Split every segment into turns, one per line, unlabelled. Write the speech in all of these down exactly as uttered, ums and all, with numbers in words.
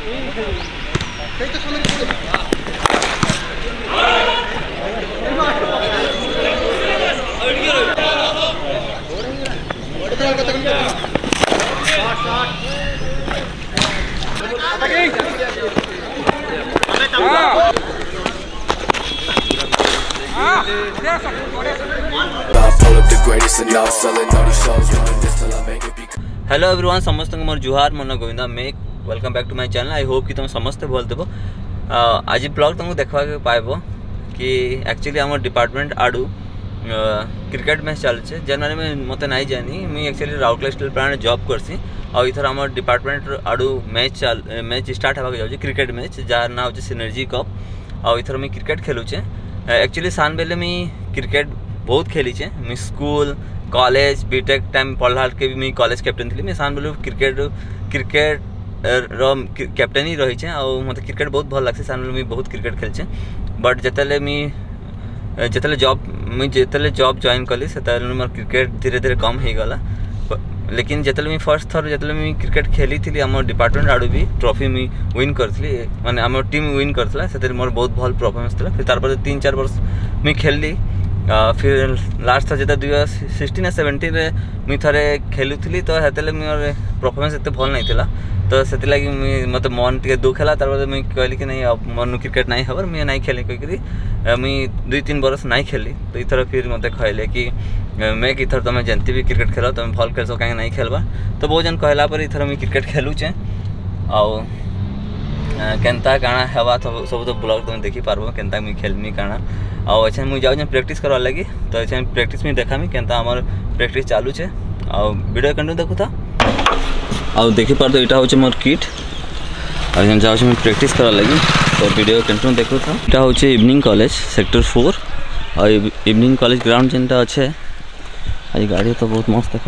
Hello everyone, समस्त मोर जुहार मन गोविंदा मेक welcome back to my channel. I hope कि तुम समस्ते भल देव। आज ब्लॉग तुमको देखा पाइब कि एक्चुअली आम डिपार्टमेंट आड़ू क्रिकेट मैच चलचे जनवरी में मत नहीं जानी मुझे actually Rourkela steel plant job करसी और इथर आम डिपार्टमेंट आड़ू मैच चल मैच स्टार्ट होगा जाऊँ क्रिकेट मैच जार ना हो सिनर्जी कप और इथर मुझे क्रिकेट खेलुचे। एक्चुअली सान बेले मुझे क्रिकेट बहुत खेलीचे मुझे स्कूल कॉलेज बीटेक टाइम पढ़ला के भी मुझे कॉलेज कैप्टेन थी मुझे सान बेले क्रिकेट क्रिकेट कैप्टेन ही रही और मत क्रिकेट बहुत भल लगे सान बेले मुझे बहुत क्रिकेट खेलचे। बट जिते मुझे जिते जॉब मुझे जिते जॉब जॉइन कली से मोर क्रिकेट धीरे धीरे कम हो गला। लेकिन जिते मुझे फर्स्ट थर जिते मुझे क्रिकेट खेली थी आम डिपार्टमेंट आड़ू भी ट्रॉफी मुझे विन करी माने आम टीम विन करता से मोर बहुत भल परफॉर्मेंस था। फिर तार तीन चार वर्ष मुझे खेलली फिर लास्ट थर जो दुई हजार सिक्सटीन सेवेन्टीन मुझे थे खेलुली तो से मोर परफॉर्मेंस एत भल नहीं था तो से लगी मत मन टे दुख है। तार मुझे कहली कि नहीं अब मन क्रिकेट नहीं हबर मुझे नहीं खेली कहीकि मुझे दुई तीन बरस नहीं खेली तो इथर फिर मत कहले कि मैं इथर तुम जंती भी क्रिकेट खेल तुम भल खेल कहीं नहीं खेलबा तो बहुत जन कहला पर इथर मुझे क्रिकेट खेलुचे आउ केनता काଣା हेबा तो सब तो ब्लॉग तुम देखी पार्बो केनता मुझे खेलमी काଣା आउ अच्छा मुझे जाऊँ प्रैक्टिस करवा लगी तो अच्छा प्रैक्टिस में देखामी केनता आमर प्रैक्टिस चालू है आउ वीडियो कंटिन्यू देखू था आउ देखी पार तो यहाँ हूँ मोर किट और जाऊँ मैं प्रैक्टिस करवा लगी तो वीडियो कंटिन्यू देखू था। यहाँ हूँ इवनिंग कॉलेज सेक्टर फोर और इवनिंग कॉलेज ग्राउंड जेनटा अच्छे आज गाड़ी तो बहुत मस्त देखा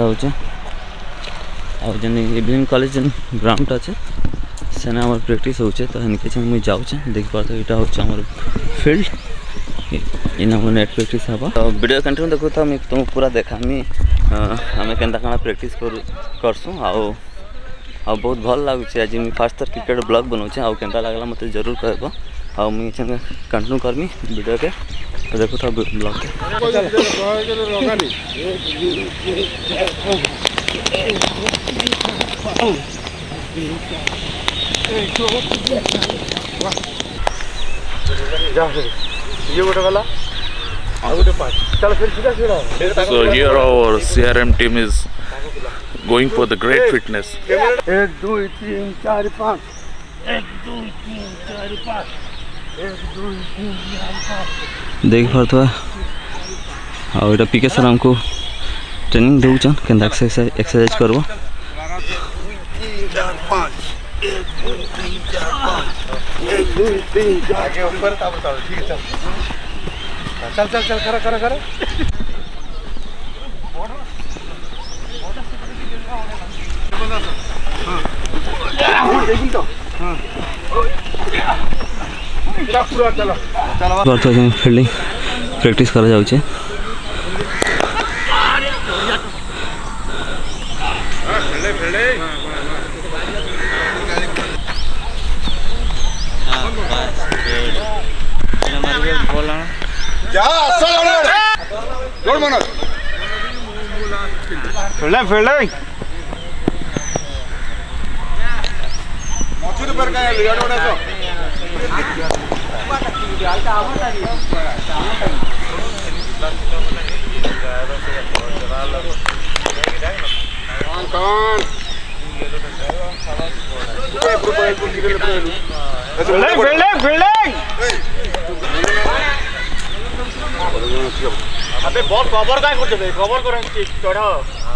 और जेन इवनिंग कॉलेज जेन ग्राउंड अच्छे सेना आम प्रैक्टिस होचे तो इनके मुझे जाऊे देख पार यहाँ हूँ फील्ड इन नेट प्रैक्टिस हवा तो वीडियो कंटिन्यू देखू था मुझे तुमको पूरा देखामी आम केनता काଣା प्रैक्टिस कर करसूँ आउ और बहुत भल लगुच आज मुझे फास्ट थर क्रिकेट ब्लॉग बनाऊे आउ केनता लगला मत जरूर कहब आउ मुझे कंटिन्यू करमी वीडियो के तो देखो था ब्लॉग के
ये गोटे गला आउ गोटे पाँच चल फिर सीधा सीधा। So here our C R M team is going for the great fitness. एक दो तीन चार पाँच एक दो तीन चार पाँच एक दो तीन चार पाँच
देख पारथवा और यहाँ पीके सर हमको ट्रेनिंग दूचन केनता एक्सरसाइज एक्सरसाइज करबो
चार पाँच एक दो तीन चार पाँच एक दो तीन चार आगे ऊपर ताब ताब ठीक है चल चल चल करा करा करा हां देखी तो हां पूरा चलो चलो
बात है फील्डिंग प्रैक्टिस करा जाउचे
खेले खेले जा असल गोल मनोज फील्डिंग फील्डिंग मछुर पर का लियाड ओडा सो कौन फील्डिंग फील्डिंग फील्डिंग अबे बॉल कवर काय करते बे कवर करें चढ़ा।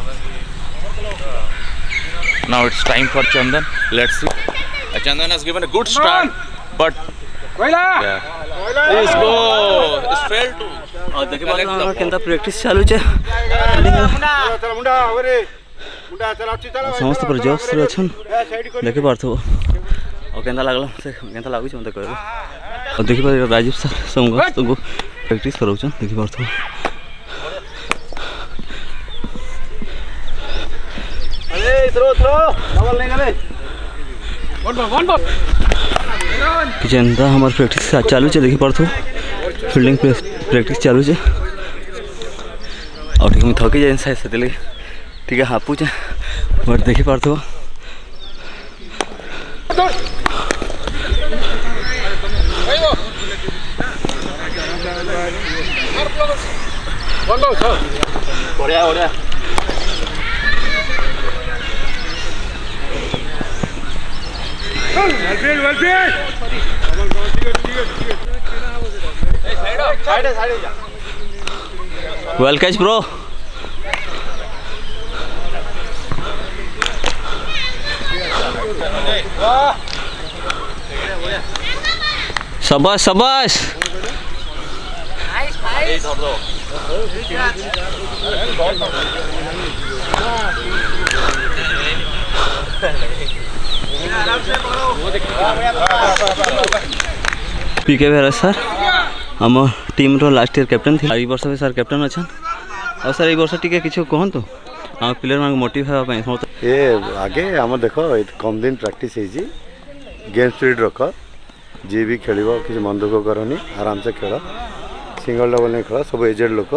Now it's time for Chandan. Let's see. Chandan has given a good start, but yeah. Let's go. It's failed to.
और देखिए बात केनता प्रैक्टिस चालू छे
चल मुंडा अरे मुंडा चल अच्छी चल
समस्त पर जोश रे छन देखि पारथो और केनता लागला से केनता लागु छ मते कहलो और देखि पार राजीव सर संग तुमको प्रैक्टिस करू छ देखि पारथो अरे थ्रो थ्रो डबल नहीं करे जेनता हमार प्रैक्टिस चालू है देखी पार्थ फील्डिंग प्रैक्टिस चालू है और ठीक थकी जाए साइज से ठीक हापुचे बट देखी पार्थ बढ़िया बढ़िया वेल कैच ब्रो शाबाश शाबाश पीके बेहरा सर आम टीम रो लास्ट ईयर कैप्टन थी ए वर्ष भी सर कैप्टन अच्छा और सर ए वर्ष टिके किछु कहंतु हम प्लेयर मान मोटिव हेबा पई
ए आगे हम देखो कम दिन प्रैक्टिस है जी गेम स्पीड रख जी भी खेल किसी मन दुख करनी आराम से खेल सिंगल डबल नहीं खेल सब एजेड लोक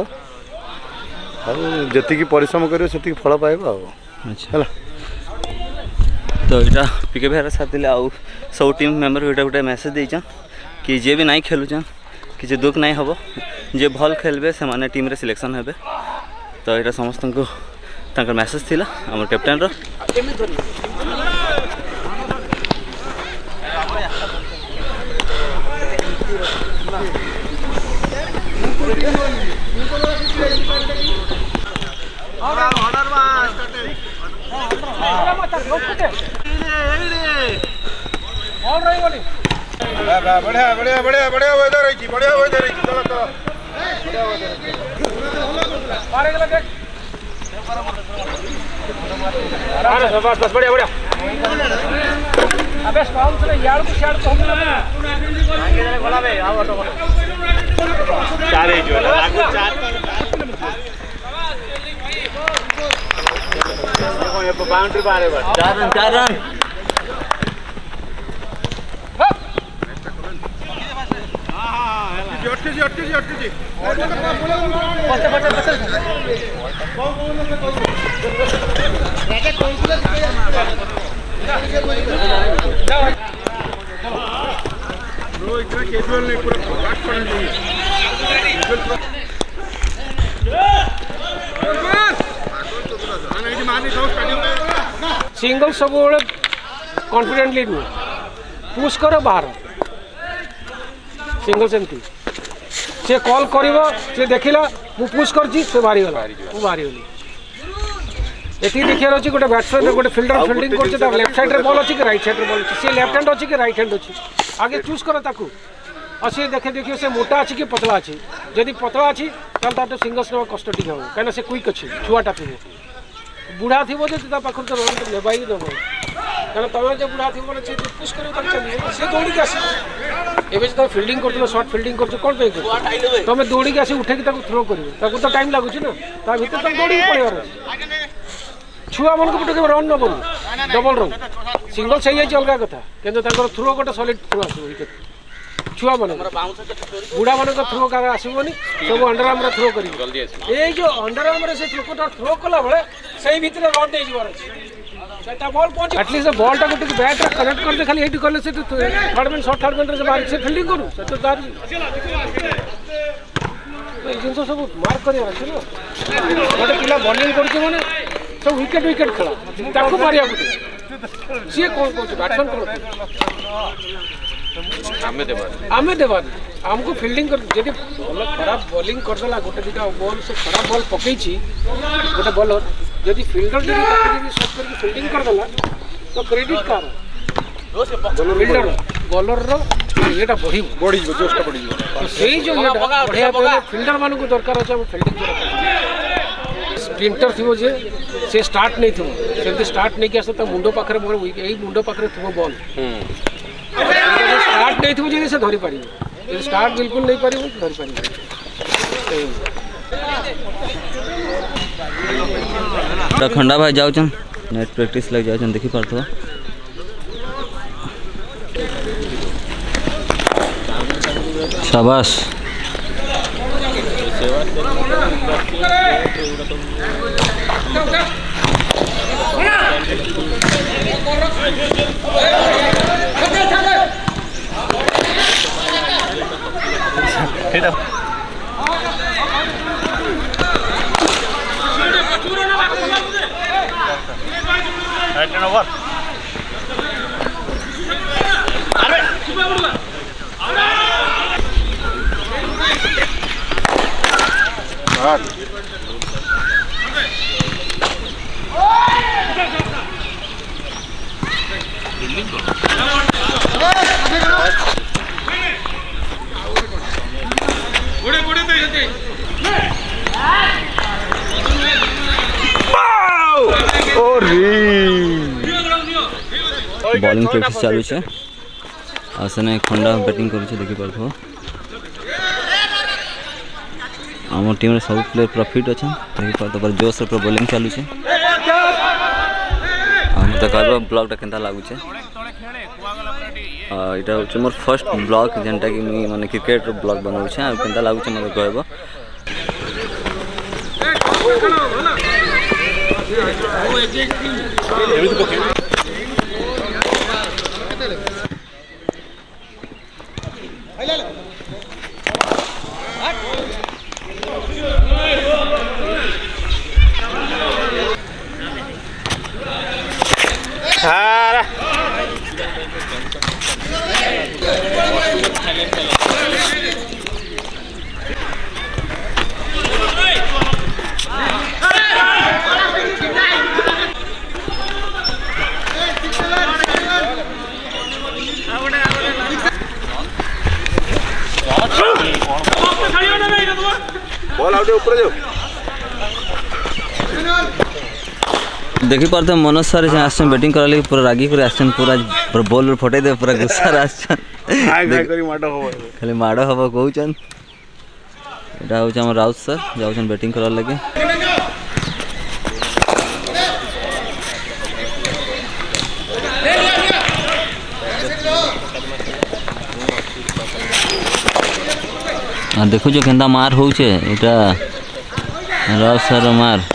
जी परिश्रम कर फल पाइब
अच्छा तो यहाँ पीके बेहरा साथ आउ सब टीम मेम्बर गोटे गोटे मेसेज देचन कि जे भी नहीं खेलुचन किसी दुख नहीं हम जे भल खेलबे से माने टीम रे सिलेक्शन हेबे तो यहाँ समस्त को तांकर मेसेज थिला हमर कैप्टन रो
बढ़िया बढ़िया बढ़िया बढ़िया वेदर है बढ़िया वेदर है चलो चलो बढ़िया वेदर मारे गला देख अरे बस बस बढ़िया बढ़िया अबे स्ट्रांग से यार को शॉट तो हम आगे जाने बोला बे आओ ऑटो चार ही जो लागू चार देखो ये बाउंड्री पार है
चार रन चार रन
अटके जी अटके जी अटके जी
बच्चे बच्चे बच्चे रैकेट कौन सी नो इतना कैजुअल नहीं पूरा बैट करना चाहिए
सिंगल सब कॉन्फिडेंटली पुश कर बाहर सिंगल सेमती से कॉल करिवो से देखिला मु पुश करची से बाहरी गला मु बाहरी गली एठी देखियार अछि गोटे बैट्समैन गोटे फील्डर फील्डिंग करछ त लेफ्ट साइड रे बॉल अछि कि राइट साइड रे बॉल अछि से लेफ्ट हैंड अछि कि राइट हैंड अछि आगे चूज करो ताकू और से देखे देखियो से मोटा अछि कि पतला अछि यदि पतला अछि त तातो सिंगल्स न कष्ट टिक हो काना से क्विक अछि छुआटा थिबो बुढ़ा थिबो जे ता पाखर त रन लेबाई दबो कारण तमे जे बुढ़ा थिबो से पुश करियो त चलिए से दौड़ी के आसी एबे जे फील्डिंग करतो शॉर्ट फील्डिंग करतो कोन पे तमे दौड़ी के आसी उठे के ताको थ्रो करियो ताको तो टाइम लागु छ ना ता भीतर तक दौड़ी पड़ियो छुआ मन को पटके रन न बन डबल रन सिंगल सही है अलग कथा किंतु ताकर थ्रो गोटे सॉलिड थ्रो आसो विकेट छुआ मन बुढ़ा मन को थ्रो का आसबनी सब अंडर आर्म थ्रो करी ए जो अंडर आर्म रे से थ्रो थ्रो कला बेले सही भीतर रन दे जीवार अछि सेटा बॉल पहुंच एटलीस्ट बॉल टा गोटे बैट रे कनेक्ट कर दे खाली हेड कर ले से third man shot third man रे से बाहर से फील्डिंग करू से तो दार ए जिंसो सब मार्क करिया अछि ना गोटे पिला बॉलिंग करछ माने सब विकेट विकेट खेला ताको मारिया गुटे सी कोन कोन बैट्समैन कोन आमे देबान आमे देबान हमको फील्डिंग कर जदि बॉल खराब बॉलिंग कर देला गोटे दिटा बॉल से खराब बॉल पकई छी गोटे बॉलर जदि फील्डर जदि जदि शॉट करके फील्डिंग कर देला तो क्रेडिट कार फील्डर बॉलर रो एटा बढ़ी बढ़ी जोशटा बढ़ी तो सेही जो बढ़िया पहले फील्डर मान को दरकार अछि हम फील्डिंग कर स्प्रिंटर थी जे से स्टार्ट नहीं थी सेमती स्टार्ट नहीं किया तो मुंडो पाखरे मोर यही मुंडो पाखरे थी बॉल स्टार्ट नहीं थी जे से धरी पारि स्टार्ट बिल्कुल नहीं पारि धरी पारि
खंडा भाई जाऊन नेट प्रैक्टिस लग जाऊन देखी पार्थो शाबाश। बॉलिंग प्रैक्टिस चालू है आ सेने खंडा बैटिंग करुचे देखि पारथो आम टीम रे सब प्लेयर पूरा फिट अच्छा देखि पारथो पर जोश से बॉलिंग चालू है हम त कहबो ब्लॉग ता केनता लागु छे आ इटा होचे मोर फर्स्ट ब्लॉग जेंटा कि मी माने क्रिकेट रो ब्लॉग बनाउ छे आ केनता लागु छे मते कहबो
बॉल आउट ऊपर जाओ
देखि पारते मनोज सर जे आछन बैटिंग करले पूरा रागी करे आछन पूरा पूरा बॉल फटाई दे पूरा गुस्सा आछन
हाय हाय करी माडो होबो
खाली माडो होबो कहउछन एटा होछ हम राउत सर जाउछन बैटिंग करल लगे आ देखो जो केंदा मार होउछे एटा राउत सर मार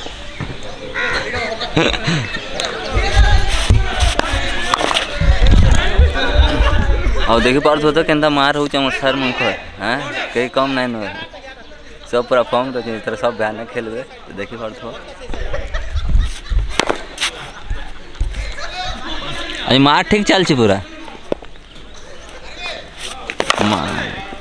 और देखि पारथो तो केंदा मार होउछ हमर सर मुख हां कई कम नहीं न सब पूरा फॉर्म तो इस तरह सब बयान खेलबे तो देखि पारथो आई मार ठीक चल छी पूरा मार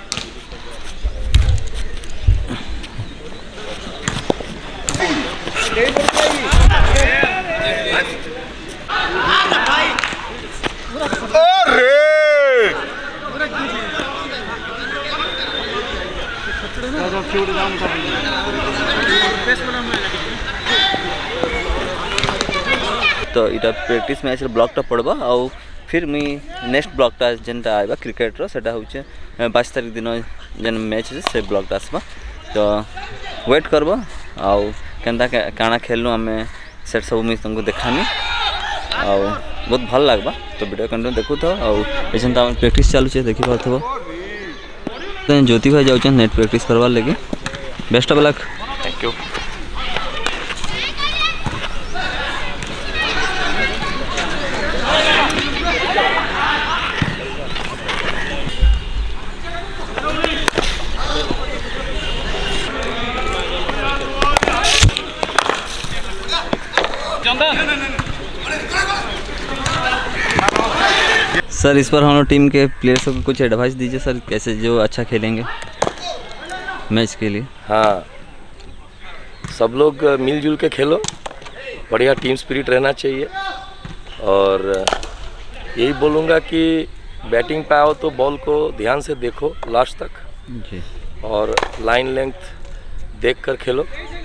तो इटा प्रैक्टिस मैच ब्लॉक टा पड़बा आउ फिर मी नेक्स्ट ब्लॉक टा जेनटा आइबा क्रिकेट रो सेटा होचे बाईस तारीख दिन जेन मैच से ब्लॉक टा आसबा तो वेट करबो आउ केनता काना खेलनु हमें सेट सब मी तुमको देखामी आउ बहुत भल लागबा तो वीडियो कंटिन्यू देखु तो आउ एजन ता प्रैक्टिस चालू छे देखि पाथबो तो ज्योति भाई जाउछन नेट प्रैक्टिस करवा लगे best of luck
thank you
sir इस पर हम लोग टीम के प्लेयर्स को कुछ एडवाइस दीजिए सर कैसे जो अच्छा खेलेंगे मैच के लिए।
हाँ सब लोग मिलजुल के खेलो बढ़िया टीम स्पिरिट रहना चाहिए और यही बोलूँगा कि बैटिंग पे आओ तो बॉल को ध्यान से देखो लास्ट तक
जी
और लाइन लेंथ देख कर खेलो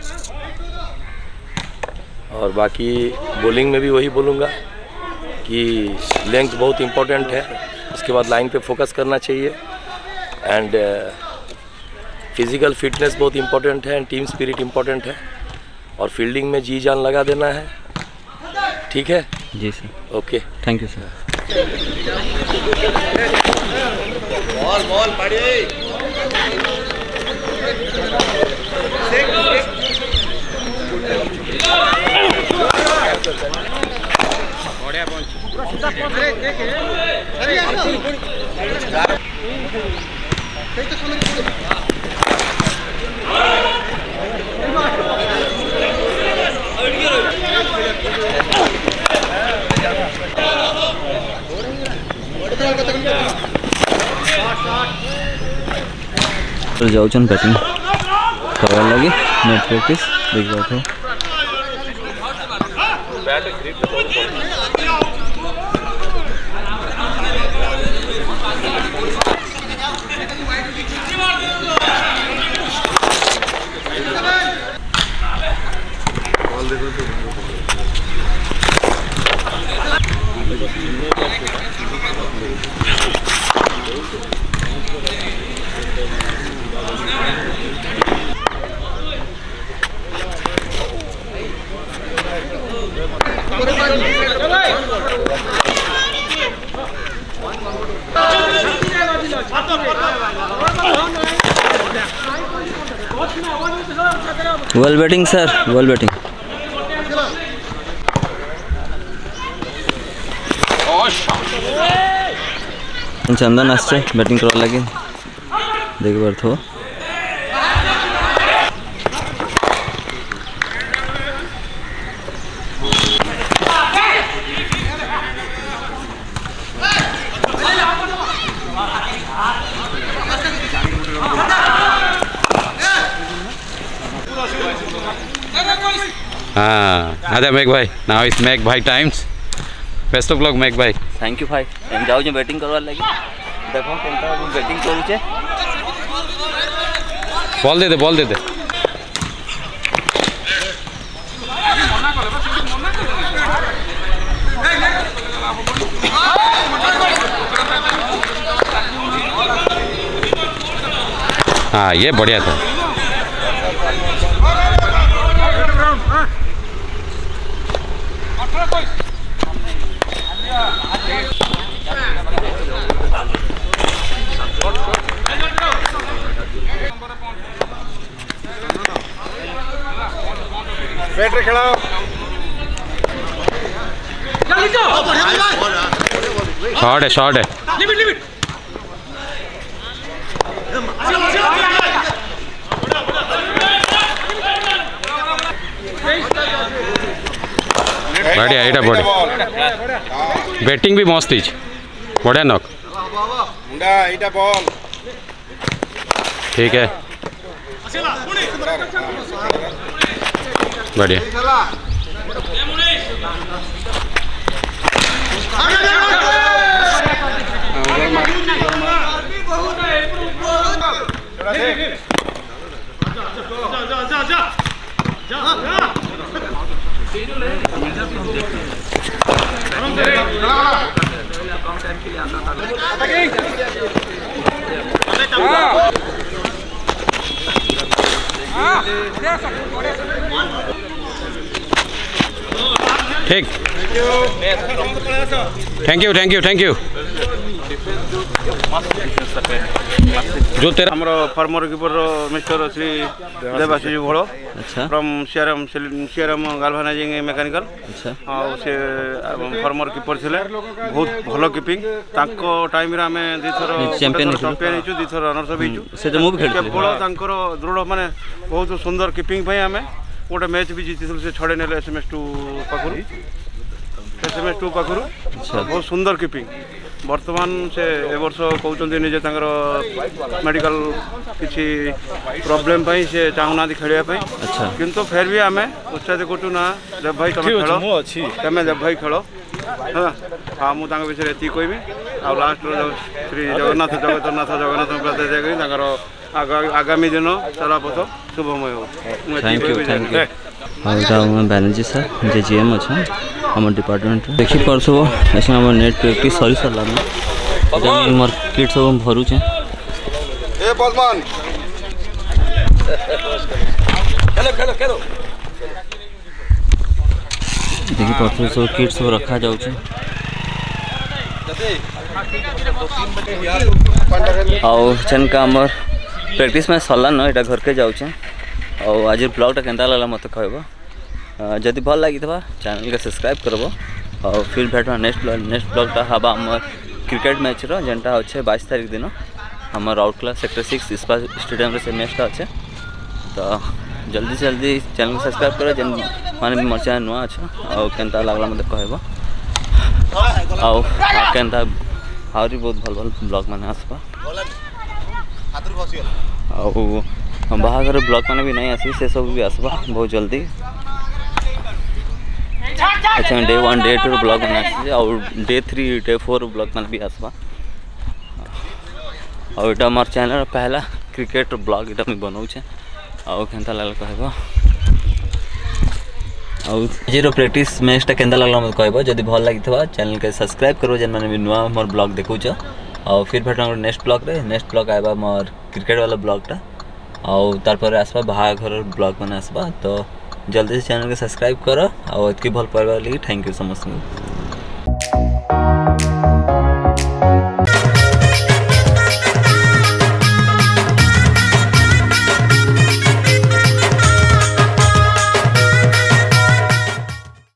और बाकी बॉलिंग में भी वही बोलूँगा कि लेंथ बहुत इम्पोर्टेंट है उसके बाद लाइन पे फोकस करना चाहिए एंड फिज़िकल फिटनेस बहुत इम्पोर्टेंट है एंड टीम स्पिरिट इम्पोर्टेंट है और फील्डिंग में जी जान लगा देना है। ठीक है
ji sir
okay
thank you sir.
Ball ball पाड़ी बढ़िया पहुंच अरे देखे अरे कई तो समझ
जाऊन बैटिंग करवा लगी नेट प्रैक्टिस देख बैठो well batting sir well batting Chandan आसছে बैटिंग करवा लगे देख पार्थो
हाँ अरे मेघ भाई नाउ इज मेघ भाई टाइम्स बेस्ट ऑफ लक मेघ भाई
थैंक यू भाई एम जाऊ जे बैटिंग करवा लगी देखो केनता बैटिंग करू छे
बॉल दे दे बॉल दे दे हाँ ये बढ़िया था
बैटरी खिलाओ
शॉट है शॉट है
लिमिट लिमिट
बढ़िया एटा बढ़िया बैटिंग भी मस्त थी बढ़िया नॉक
मुंडा एटा बॉल
ठीक है बढ़िया ठीक thank you thank you thank you जो तेरा
हमरो former keeper mister Shri Debashish Bhol
अच्छा
from CRM CRM galvanizing mechanical
अच्छा
आ से फार्मर कीपर थिले बहुत भलो कीपिंग तांको टाइम रे हमें दी थरो
चैंपियन
चैंपियन हिचु दी थरो रनर्स भी हिचु
से तो मूव खेल
केवल तांकर दृढ़ माने बहुत सुंदर कीपिंग भाई हमें गोटे मैच भी जीतिथिलु से छड़े नेले एसएमएस टू पाखरु एसएमएस टू पाखरु बहुत सुंदर कीपिंग वर्तमान से ए वर्ष कहते निजे मेडिकल किसी प्रॉब्लम पाई से चाहूना खेलवाई
अच्छा
किंतु फिर भी आम उत्साहित करूँ ना देव भाई तुम खेल तुम देव भाई खेल हाँ हाँ मुझे विषय ये कहबी आ लास्ट श्री जगन्नाथ जगन्नाथ जगन्नाथ प्रार्थना आगामी दिन चलापथ शुभमय हो
थैंक यू थैंक यू और बैनर्जी सर जे जीएम अच्छा आम डिपार्टमेंट देखी पार्थव ऐसे आम नेट प्रैक्टिस सरी सारा मोर किट सब भरुचे
ए बलमान खेलो खेलो खेलो
देखी पार्थव सब किट सब रखा जाउचे आउ चेन का आमर प्रैक्टिस में सरलान यहाँ घर के जाऊे और आज ब्लॉगटा केन्ता लगला मत कह जदि भल लगी चैनल के सब्सक्राइब करब और फिर भेटवा नेक्स्ट ब्लॉग नेक्स्ट ब्लॉगटा हवा आम क्रिकेट मैच रो जेनटा अच्छे बाईस तारीख दिन आम Rourkela sector six Ispat stadium से मैचटा अच्छे तो जल्दी से जल्दी चैनल को सब्सक्राइब करो जेन माने मोर चैनल नुआ अच्छा और केन्ता लगला मत कहब आउ केन्ता आहरी बहुत भल भल ब्लॉग मैंने आसपा आउ बाहागर ब्लॉग मैंने भी नहीं आसी से सब भी आसपा बहुत जल्दी। अच्छा day one day two blog मैंने आसी और day three day four blog मैंने भी आसपा और इटा मोर चैनल पहला क्रिकेट ब्लॉग इटा मैं बनाऊे आउ केन्ता लगला कहब आज प्रैक्टिस मैचटा केन्ता लगला मत कहब जदि भल लगी चैनल के सब्सक्राइब करो जेन मैंने भी नुआ मोर ब्लॉग देखुच और फिर भेट नेक्स्ट ब्लॉग रे नेक्स्ट ब्लॉग आएगा मोर क्रिकेट वाला ब्लॉगटा और तार आसपा बाहाघर ब्लॉग मैंने आसपा तो जल्दी से चैनल के सब्सक्राइब करो और इतनी भल पाइबा लगी थैंक यू समस्त।